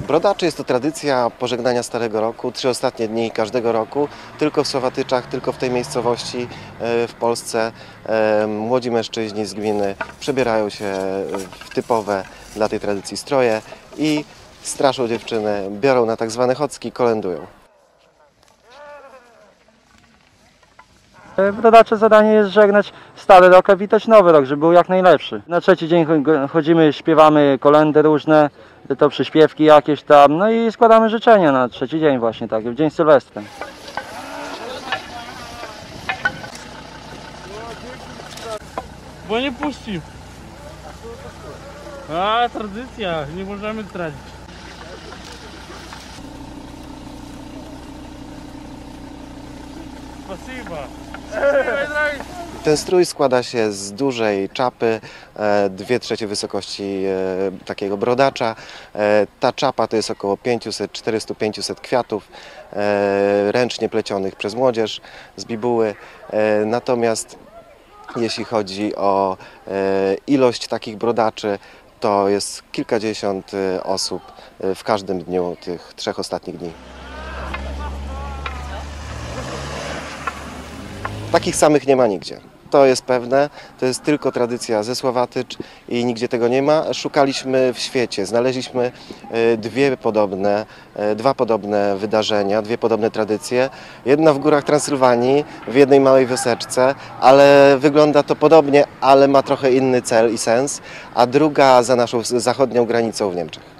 Brodaczy jest to tradycja pożegnania Starego Roku, 3 ostatnie dni każdego roku, tylko w Słowatyczach, tylko w tej miejscowości w Polsce. Młodzi mężczyźni z gminy przebierają się w typowe dla tej tradycji stroje i straszą dziewczyny, biorą na tak zwane chocki, kolędują. Brodacze zadanie jest żegnać stary rok, a witać nowy rok, żeby był jak najlepszy. Na trzeci dzień chodzimy, śpiewamy kolędy różne, to przyśpiewki jakieś tam, no i składamy życzenia na trzeci dzień właśnie, tak, w dzień Sylwestra. Bo nie puści. A, tradycja, nie możemy tracić. Спасибо. Ten strój składa się z dużej czapy, 2/3 wysokości takiego brodacza. Ta czapa to jest około 400-500 kwiatów ręcznie plecionych przez młodzież z bibuły. Natomiast jeśli chodzi o ilość takich brodaczy, to jest kilkadziesiąt osób w każdym dniu tych 3 ostatnich dni. Takich samych nie ma nigdzie. To jest pewne, to jest tylko tradycja ze Słowatycz i nigdzie tego nie ma. Szukaliśmy w świecie, znaleźliśmy dwa podobne wydarzenia, 2 podobne tradycje. Jedna w górach Transylwanii, w jednej małej wioseczce, ale wygląda to podobnie, ale ma trochę inny cel i sens, a druga za naszą zachodnią granicą w Niemczech.